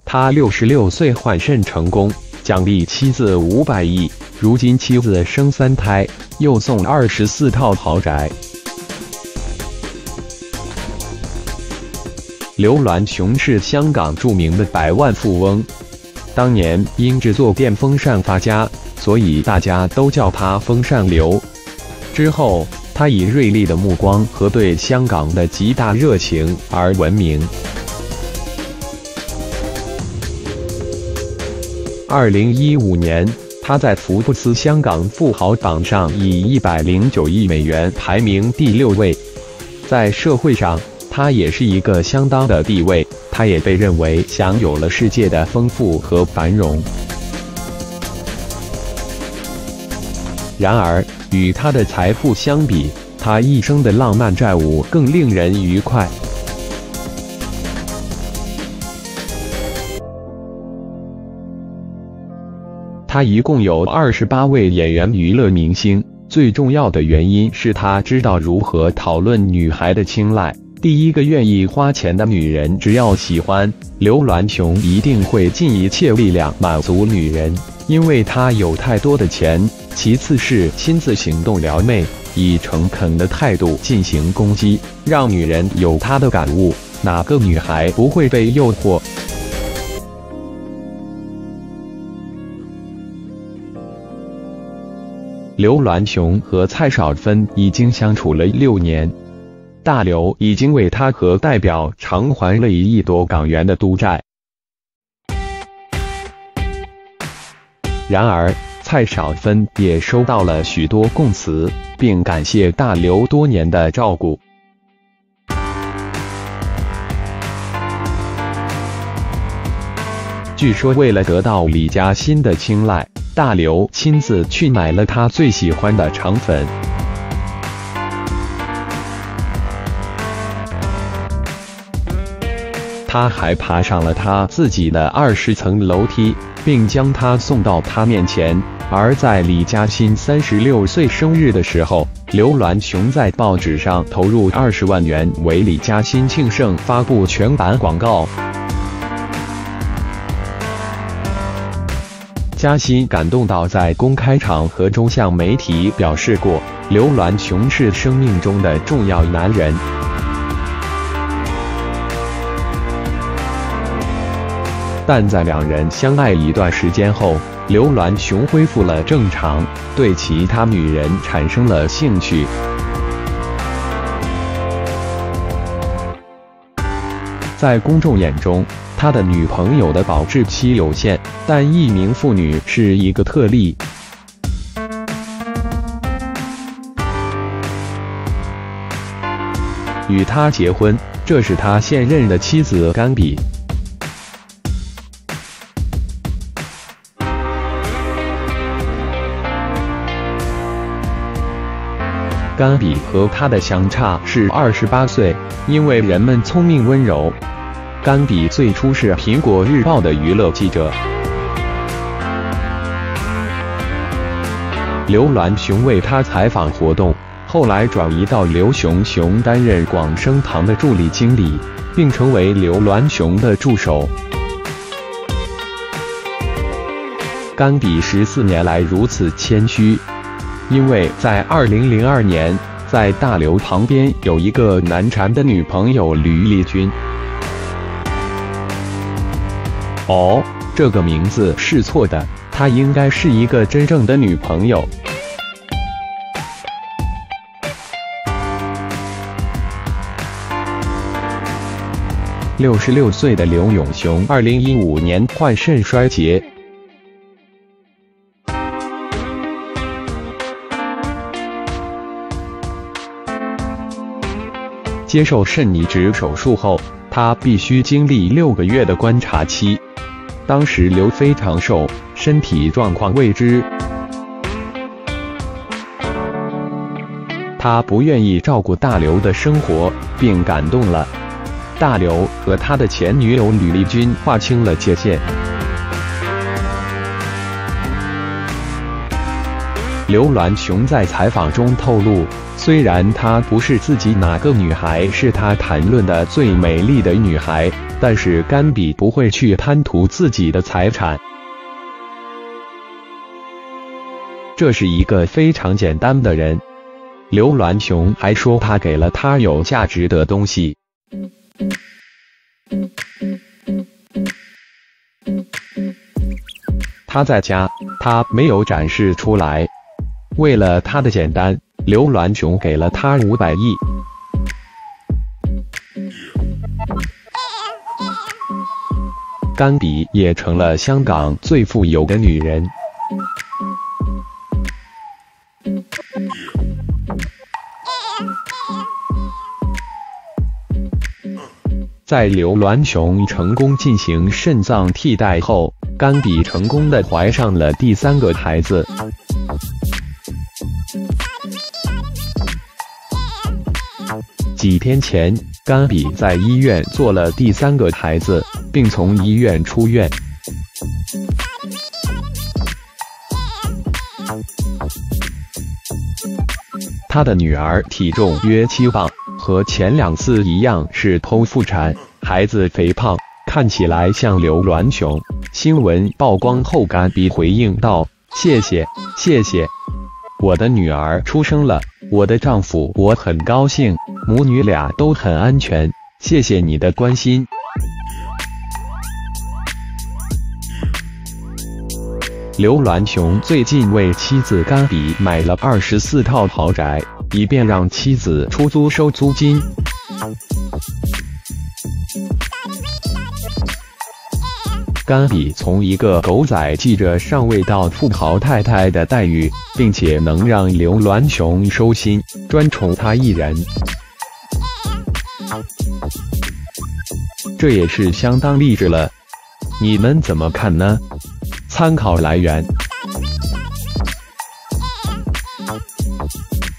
他66岁换肾成功，奖励妻子500亿。如今妻子生3胎，又送24套豪宅。刘銮雄是香港著名的百万富翁，当年因制作电风扇发家，所以大家都叫他风扇刘。之后，他以锐利的目光和对香港的极大热情而闻名。2015年，他在福布斯香港富豪榜上以109亿美元排名第6位。在社会上，他也是一个相当的地位，他也被认为享有了世界的丰富和繁荣。然而，与他的财富相比，他一生的浪漫债务更令人愉快。他一共有28位演员娱乐明星，最重要的原因是他知道如何讨论女孩的青睐。第一个愿意花钱的女人，只要喜欢刘銮雄，一定会尽一切力量满足女人，因为他有太多的钱。其次是亲自行动撩妹，以诚恳的态度进行攻击，让女人有他的感悟。哪个女孩不会被诱惑？刘銮雄和蔡少芬已经相处了6年，大刘已经为他和代表偿还了1亿多港元的赌债。然而，蔡少芬也收到了许多供词，并感谢大刘多年的照顾。据说为了得到李嘉欣的青睐，大刘亲自去买了他最喜欢的肠粉。他还爬上了他自己的20层楼梯，并将他送到他面前。而在李嘉欣36岁生日的时候，刘銮雄在报纸上投入20万元为李嘉欣庆生发布全版广告。嘉欣感动到在公开场合中向媒体表示过，刘銮雄是生命中的重要男人。但在两人相爱一段时间后，刘銮雄恢复了正常，对其他女人产生了兴趣。在公众眼中，他的女朋友的保质期有限，但一名妇女是一个特例。与他结婚，这是他现任的妻子甘比。甘比和他的相差是28岁，因为人们聪明温柔。甘比最初是苹果日报的娱乐记者，刘銮雄为他采访活动，后来转移到刘雄雄担任广生堂的助理经理，并成为刘銮雄的助手。甘比14年来如此谦虚，因为在2002年，在大刘旁边有一个难缠的女朋友吕丽君。哦，这个名字是错的，她应该是一个真正的女朋友。66岁的刘永雄2015年患肾衰竭。接受肾移植手术后，他必须经历6个月的观察期。当时刘非常瘦，身体状况未知。他不愿意照顾大刘的生活，并感动了大刘，和他的前女友吕丽君划清了界限。 刘銮雄在采访中透露，虽然他不是自己哪个女孩是他谈论的最美丽的女孩，但是甘比不会去贪图自己的财产。这是一个非常简单的人。刘銮雄还说他给了他有价值的东西。他在家，他没有展示出来。为了他的简单，刘銮雄给了他500亿。甘比也成了香港最富有的女人。在刘銮雄成功进行肾脏替代后，甘比成功的怀上了第3个孩子。几天前，甘比在医院做了第3个孩子，并从医院出院。他的女儿体重约7磅，和前2次一样是剖腹产，孩子肥胖，看起来像刘銮雄。新闻曝光后，甘比回应道：“谢谢，谢谢，我的女儿出生了，我的丈夫我很高兴，母女俩都很安全，谢谢你的关心。”刘銮雄最近为妻子甘比买了24套豪宅，以便让妻子出租收租金。甘比从一个狗仔记者上位到富豪太太的待遇，并且能让刘銮雄收心，专宠他一人，这也是相当励志了。你们怎么看呢？参考来源。